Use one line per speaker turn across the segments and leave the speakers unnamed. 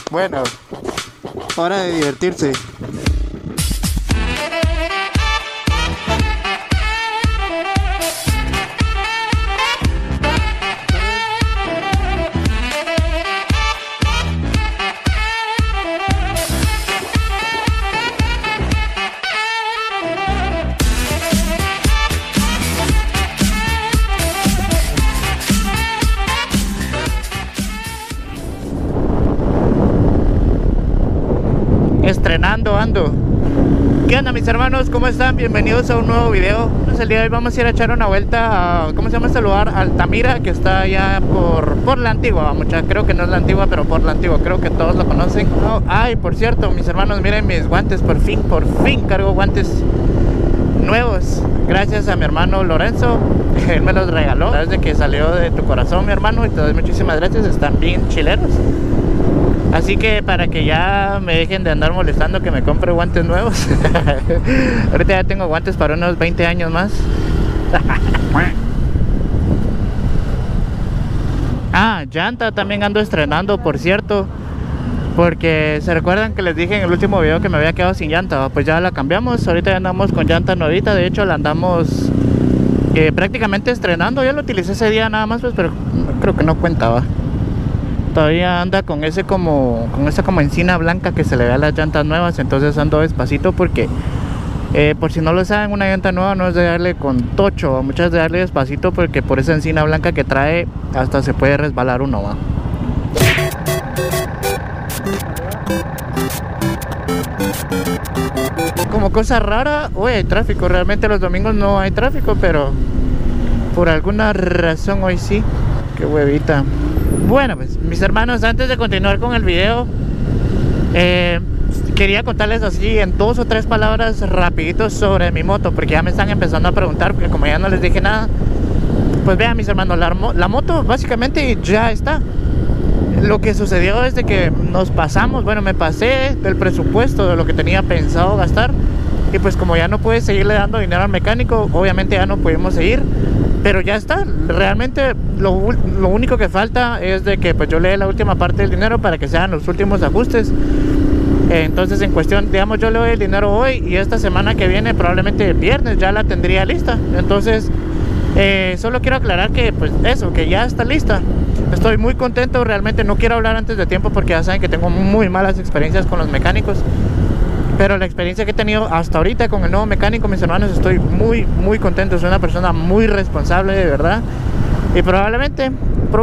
Bueno, hora de divertirse. Estrenando ando. ¿Qué onda, mis hermanos? ¿Cómo están? Bienvenidos a un nuevo video. Pues el día de hoy vamos a ir a echar una vuelta a, ¿cómo se llama este lugar? Altamira, que está allá por la Antigua, mucha. Creo que no es la Antigua, pero por la Antigua. Creo que todos lo conocen. Oh, ay, por cierto, mis hermanos, miren mis guantes. Por fin cargo guantes nuevos. Gracias a mi hermano Lorenzo. Él me los regaló. Desde que salió de tu corazón, mi hermano. Y te doy muchísimas gracias. Están bien chileros. Así que para que ya me dejen de andar molestando que me compre guantes nuevos. Ahorita ya tengo guantes para unos 20 años más. Ah, llanta también ando estrenando, por cierto. Porque se recuerdan que les dije en el último video que me había quedado sin llanta. Pues ya la cambiamos, ahorita ya andamos con llanta nuevita. De hecho la andamos prácticamente estrenando. Ya lo utilicé ese día nada más, pues, pero creo que no cuentaba. Todavía anda con esa como encina blanca que se le ve a las llantas nuevas. Entonces ando despacito porque por si no lo saben, una llanta nueva no es de darle con tocho, muchas es de darle despacito, porque por esa encina blanca que trae hasta se puede resbalar uno, ¿va? Como cosa rara, hoy hay tráfico. Realmente los domingos no hay tráfico, pero por alguna razón hoy sí. Qué huevita. Bueno, pues mis hermanos, antes de continuar con el video, quería contarles así en 2 o 3 palabras rapiditos sobre mi moto, porque ya me están empezando a preguntar, porque como ya no les dije nada. Pues vean, mis hermanos, la moto básicamente ya está. Lo que sucedió es de que nos pasamos, bueno, me pasé del presupuesto de lo que tenía pensado gastar. Y pues como ya no pude seguirle dando dinero al mecánico, obviamente ya no pudimos seguir. Pero ya está, realmente lo único que falta es de que pues yo le dé la última parte del dinero para que sean los últimos ajustes. Entonces en cuestión, digamos, yo le doy el dinero hoy y esta semana que viene, probablemente el viernes, ya la tendría lista. Entonces solo quiero aclarar que pues eso, que ya está lista. Estoy muy contento, realmente no quiero hablar antes de tiempo porque ya saben que tengo muy malas experiencias con los mecánicos. Pero la experiencia que he tenido hasta ahorita con el nuevo mecánico, mis hermanos, estoy muy contento. Soy una persona muy responsable, de verdad. Y probablemente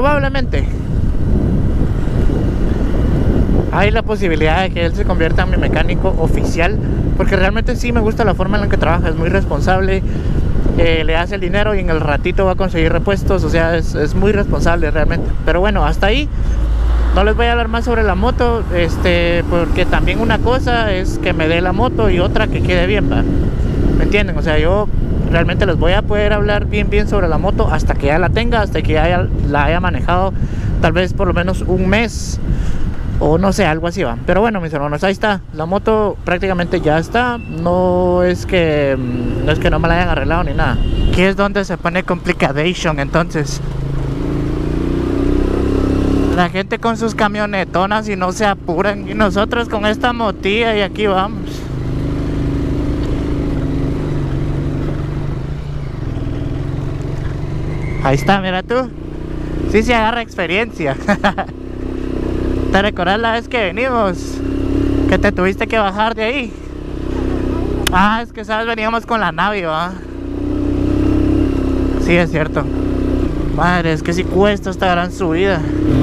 hay la posibilidad de que él se convierta en mi mecánico oficial, porque realmente sí me gusta la forma en la que trabaja. Es muy responsable, le hace el dinero y en el ratito va a conseguir repuestos. O sea, es muy responsable realmente. Pero bueno, hasta ahí. No les voy a hablar más sobre la moto, porque también una cosa es que me dé la moto y otra que quede bien, ¿va? ¿Me entienden? O sea, yo realmente les voy a poder hablar bien sobre la moto hasta que ya la tenga, hasta que ya la haya manejado, tal vez por lo menos un mes, o no sé, algo así, va. Pero bueno, mis hermanos, ahí está. La moto prácticamente ya está. No es que no me la hayan arreglado ni nada. Aquí es donde se pone complication, entonces. La gente con sus camionetonas y no se apuran. Y nosotros con esta motilla y aquí vamos. Ahí está, mira tú. Sí se agarra experiencia. ¿Te recuerdas la vez que venimos? Que te tuviste que bajar de ahí. Ah, es que sabes, veníamos con la Navi, ¿va? Sí, es cierto. Madre, es que sí cuesta esta gran subida.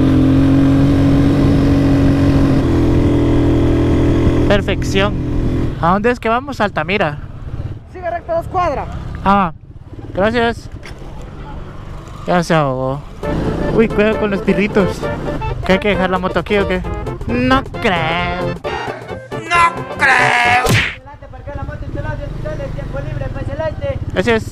Perfección. ¿A dónde es que vamos? Altamira.
Sigue recto 2 cuadras.
Ah, gracias. Ya se ahogó. Uy, cuidado con los pirritos. ¿Qué hay que dejar la moto aquí o qué? No creo. No creo.
Adelante, parquea la moto en tu lado, dale tiempo libre, pues adelante.
Gracias.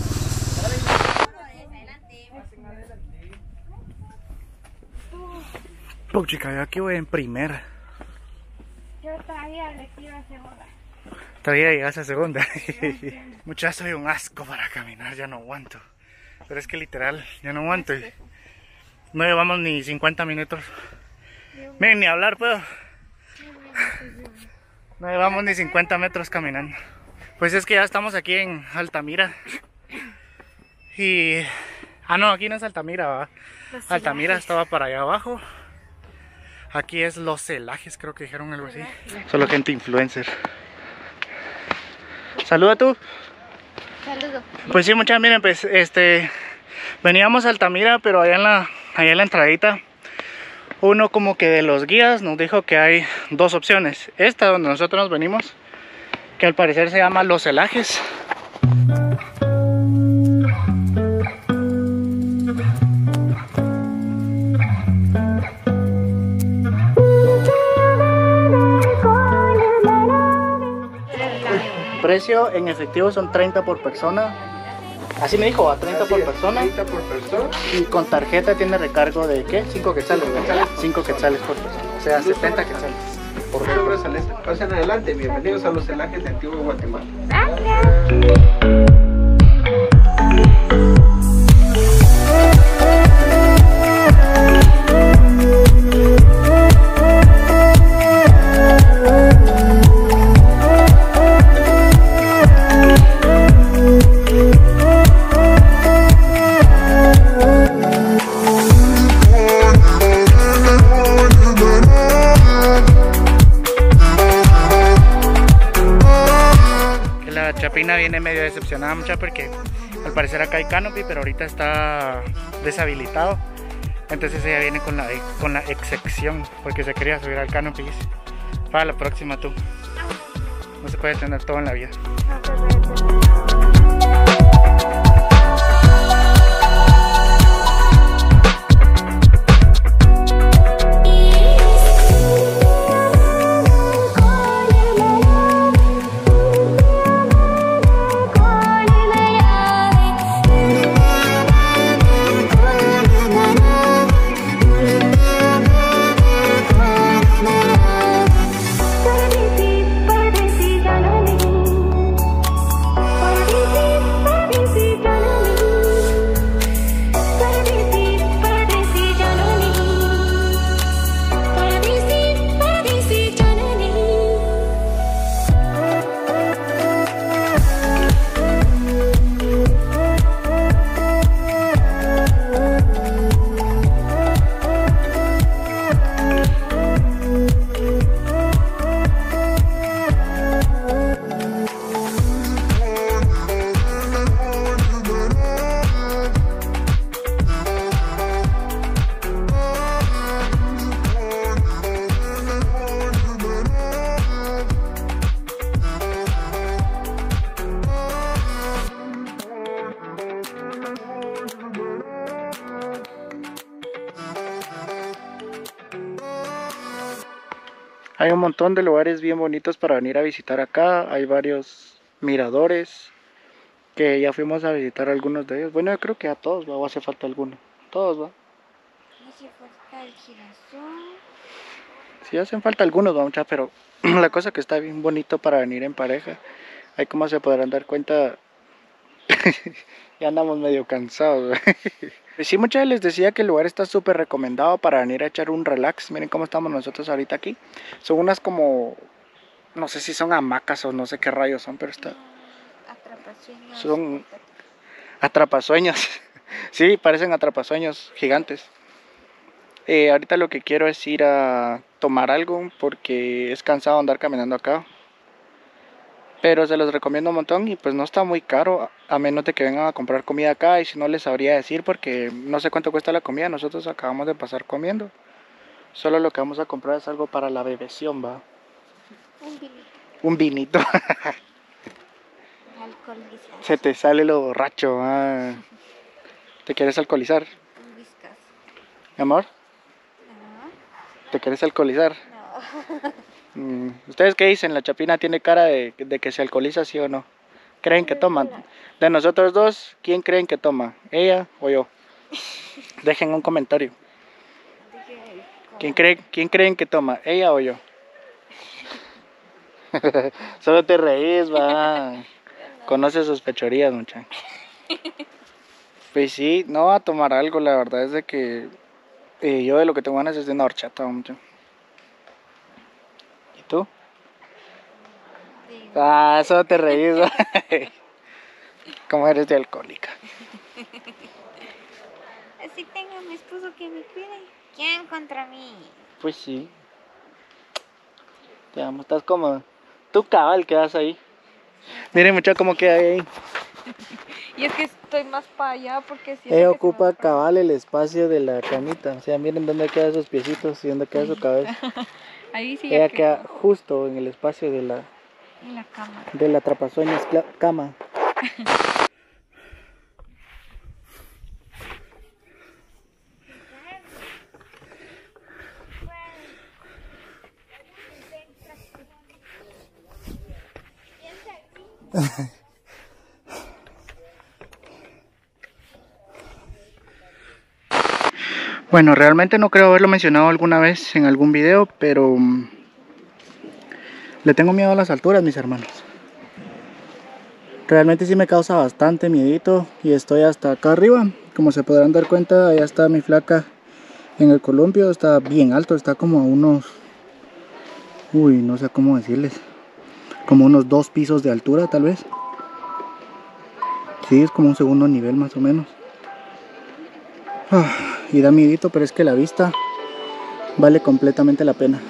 Oh, chica, yo aquí voy en primera.
Yo todavía le quiero a segunda.
Todavía llegas a segunda. Muchas, soy un asco para caminar, ya no aguanto. Pero es que literal, ya no aguanto. No llevamos ni 50 minutos. Miren, ni hablar puedo. No llevamos ni 50 metros caminando. Pues es que ya estamos aquí en Altamira. Y... ah, no, aquí no es Altamira, ¿va? Altamira estaba para allá abajo. Aquí es Los Celajes, creo que dijeron algo así. Solo gente influencer. Saluda tú.
Saludos.
Pues sí, muchachos, miren, pues veníamos a Altamira, pero allá en la entradita, uno como que de los guías nos dijo que hay dos opciones. Esta donde nosotros nos venimos, que al parecer se llama Los Celajes. Precio en efectivo son 30 por persona. Así me dijo, a 30 por persona.
30 por persona.
Y con tarjeta tiene recargo de ¿qué? 5 quetzales. 5 quetzales por persona. O sea, 70 quetzales.
Por favor, pasen adelante. Bienvenidos a Los Celajes de Antiguo Guatemala.
Chapina viene medio decepcionada mucha porque al parecer acá hay canopy, pero ahorita está deshabilitado. Entonces ella viene con la excepción porque se quería subir al canopy. Para la próxima tú. No se puede tener todo en la vida. Hay un montón de lugares bien bonitos para venir a visitar acá. Hay varios miradores que ya fuimos a visitar algunos de ellos. Bueno, yo creo que a todos, ¿va? O hace falta alguno. Todos, ¿va?
Hace falta el girasol.
Sí, hacen falta algunos, ¿va? Mucha, pero la cosa que está bien bonito para venir en pareja. Ahí como se podrán dar cuenta, ya andamos medio cansados. Pues sí, muchas les decía que el lugar está súper recomendado para venir a echar un relax. Miren cómo estamos nosotros ahorita aquí. Son unas como, no sé si son hamacas o no sé qué rayos son, pero está...
Atrapasueños.
Son atrapasueños. Sí, parecen atrapasueños gigantes. Ahorita lo que quiero es ir a tomar algo porque es cansado andar caminando acá. Pero se los recomiendo un montón y pues no está muy caro, a menos de que vengan a comprar comida acá. Y si no les sabría decir porque no sé cuánto cuesta la comida, nosotros acabamos de pasar comiendo. Solo lo que vamos a comprar es algo para la bebeción, ¿va?
Un vinito.
Un vinito.
Alcoholizado.
Se te sale lo borracho, ¿va? ¿Te quieres alcoholizar?
Un whiskas.
Mi amor,
No.
¿te quieres alcoholizar?
No.
¿Ustedes qué dicen? ¿La Chapina tiene cara de que se alcoholiza, sí o no? ¿Creen que toma? De nosotros dos, ¿quién creen que toma? ¿Ella o yo? Dejen un comentario. ¿Quién creen que toma? ¿Ella o yo? Solo te reís, va. Conoce sus fechorías, muchacho. Pues sí, no va a tomar algo, la verdad es de que yo de lo que tengo ganas es de una horchata, muchacho. ¿Y tú? Ah, eso te reís. ¿Cómo eres de alcohólica?
Así tengo a mi esposo que me cuide. ¿Quién contra mí?
Pues sí. Te amo, estás cómodo. Tú cabal quedas ahí. Miren mucho cómo queda ahí.
Y es que estoy más para allá porque si
Ella ocupa cabal el espacio de la camita. O sea, miren dónde quedan sus piecitos y dónde queda su cabeza.
ahí sí
Ella queda justo en el espacio de la
en la cama.
de la atrapasueños cama. Bueno, realmente no creo haberlo mencionado alguna vez en algún video, pero le tengo miedo a las alturas, mis hermanos. Realmente sí me causa bastante miedito y estoy hasta acá arriba. Como se podrán dar cuenta, allá está mi flaca en el columpio, está bien alto, está como a unos... Uy, no sé cómo decirles. Como unos 2 pisos de altura tal vez. Sí, es como un segundo nivel más o menos. Y da miedito, pero es que la vista vale completamente la pena.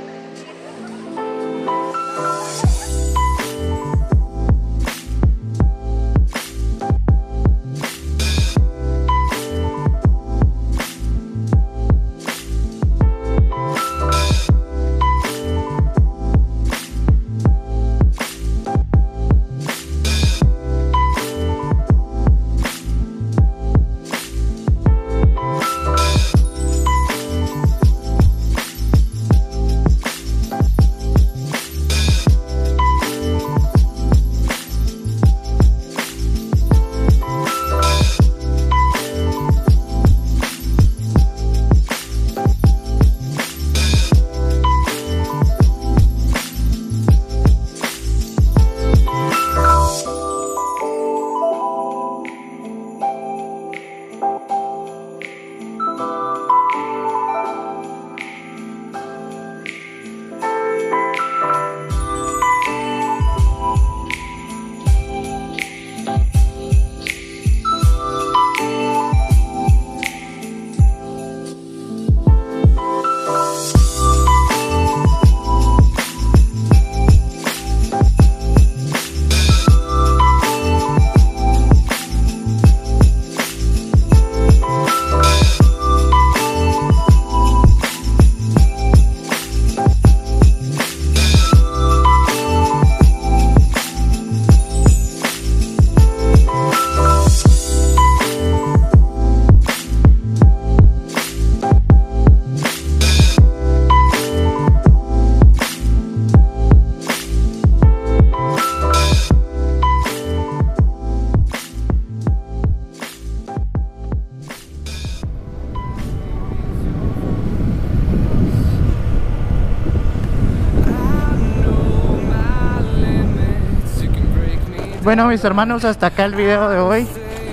Bueno, mis hermanos, hasta acá el video de hoy.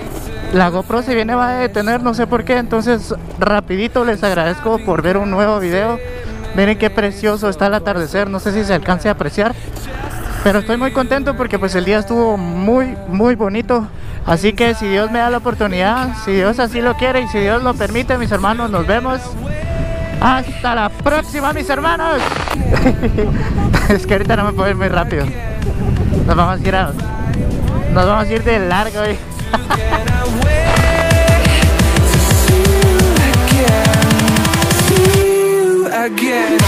La GoPro se viene va a detener, no sé por qué. Entonces rapidito les agradezco por ver un nuevo video. Miren qué precioso está el atardecer. No sé si se alcance a apreciar, pero estoy muy contento porque pues el día estuvo muy bonito. Así que si Dios me da la oportunidad, si Dios así lo quiere y si Dios lo permite, mis hermanos, nos vemos. Hasta la próxima, mis hermanos. Es que ahorita no me puedo ir muy rápido. Nos vamos a ir de largo hoy. Again.